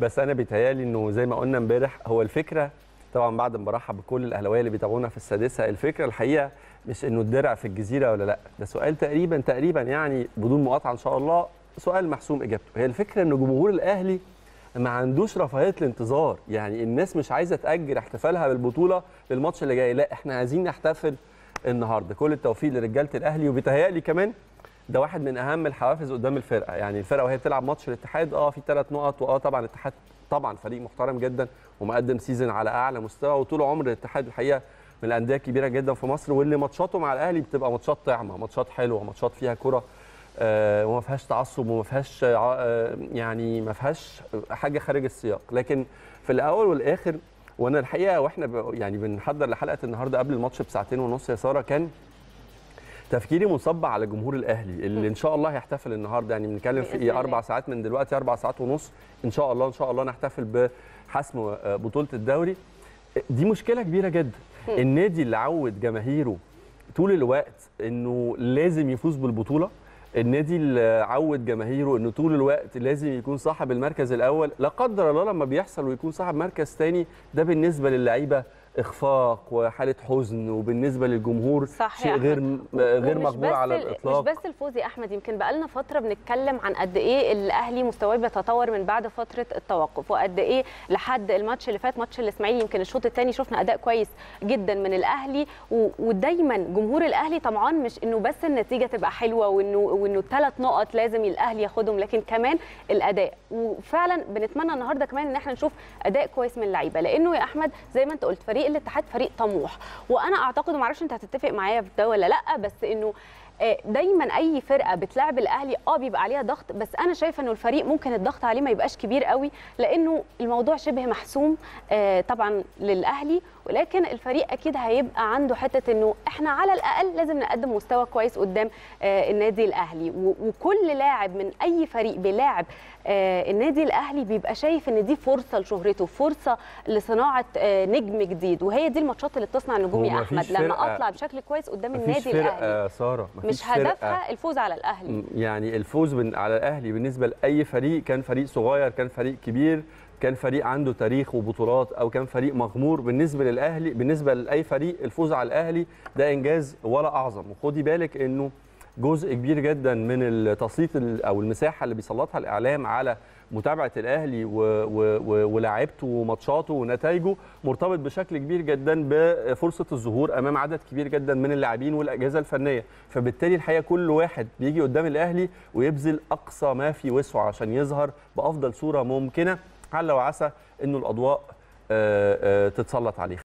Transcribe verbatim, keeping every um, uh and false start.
بس انا بيتهيالي انه زي ما قلنا امبارح، هو الفكره طبعا بعد ما برحب بكل الاهلاويه اللي بيتابعونا في السادسه، الفكره الحقيقه مش انه الدرع في الجزيره ولا لا، ده سؤال تقريبا تقريبا يعني بدون مقاطعه ان شاء الله سؤال محسوم اجابته. هي الفكره ان جمهور الاهلي ما عندوش رفاهيه الانتظار، يعني الناس مش عايزه تاجل احتفالها بالبطوله للماتش اللي جاي، لا احنا عايزين نحتفل النهارده. كل التوفيق لرجاله الاهلي، وبيتهيألي كمان ده واحد من اهم الحوافز قدام الفرقه، يعني الفرقه وهي بتلعب ماتش الاتحاد اه في ثلاث نقط، واه طبعا الاتحاد طبعا فريق محترم جدا ومقدم سيزون على اعلى مستوى، وطول عمر الاتحاد الحقيقه من الانديه الكبيره جدا في مصر، واللي ماتشاته مع الاهلي بتبقى ماتشات طعمه، ماتشات حلوه، ماتشات فيها كره آه وما فيهاش تعصب وما فيهاش آه يعني ما فيهاش حاجه خارج السياق. لكن في الاول والاخر، وانا الحقيقه واحنا يعني بنحضر لحلقه النهارده قبل الماتش بساعتين ونص يا ساره، كان تفكيري مصب على جمهور الاهلي اللي ان شاء الله هيحتفل النهارده، يعني بنتكلم في ايه اربع ساعات من دلوقتي، اربع ساعات ونص ان شاء الله ان شاء الله نحتفل بحسم بطوله الدوري. دي مشكله كبيره جدا. النادي اللي عود جماهيره طول الوقت انه لازم يفوز بالبطوله، النادي اللي عود جماهيره انه طول الوقت لازم يكون صاحب المركز الاول، لا قدر الله لما بيحصل ويكون صاحب مركز ثاني، ده بالنسبه للعيبه اخفاق وحاله حزن، وبالنسبه للجمهور شيء غير غير مقبول على الاطلاق. مش بس الفوز يا احمد، يمكن بقالنا فتره بنتكلم عن قد ايه الاهلي مستواه بيتطور من بعد فتره التوقف، وقد ايه لحد الماتش اللي فات ماتش الاسماعيلي يمكن الشوط الثاني شفنا اداء كويس جدا من الاهلي، ودايما جمهور الاهلي طبعا مش انه بس النتيجه تبقى حلوه وانه وانه الثلاث نقط لازم الاهلي ياخدهم، لكن كمان الاداء. وفعلا بنتمنى النهارده كمان ان احنا نشوف اداء كويس من اللعيبه، لانه يا احمد زي ما انت قلت فريق الاتحاد فريق طموح، وانا اعتقد وما اعرفش انت هتتفق معايا في ده ولا لا، بس انه دايما اي فرقه بتلعب الاهلي اه بيبقى عليها ضغط، بس انا شايفه انه الفريق ممكن الضغط عليه ما يبقاش كبير قوي، لانه الموضوع شبه محسوم طبعا للاهلي، ولكن الفريق اكيد هيبقى عنده حته انه احنا على الاقل لازم نقدم مستوى كويس قدام النادي الاهلي، وكل لاعب من اي فريق بيلاعب النادي الاهلي بيبقى شايف ان دي فرصه لشهرته، فرصه لصناعه نجم جديد، وهي دي الماتشات اللي بتصنع النجوم يا احمد، لما اطلع بشكل كويس قدام النادي الاهلي. ساره مش هدفها الفوز على الاهلي، يعني الفوز على الاهلي بالنسبه لاي فريق، كان فريق صغير كان فريق كبير، كان فريق عنده تاريخ وبطولات او كان فريق مغمور، بالنسبه للاهلي بالنسبه لاي فريق الفوز على الاهلي ده انجاز ولا اعظم. وخدي بالك انه جزء كبير جدا من التسليط او المساحه اللي بيسلطها الاعلام على متابعه الاهلي ولاعيبته وماتشاته ونتائجه مرتبط بشكل كبير جدا بفرصه الظهور امام عدد كبير جدا من اللاعبين والاجهزه الفنيه، فبالتالي الحقيقه كل واحد بيجي قدام الاهلي ويبذل اقصى ما في وسعه عشان يظهر بافضل صوره ممكنه، على وعسى انه الاضواء تتسلط عليه.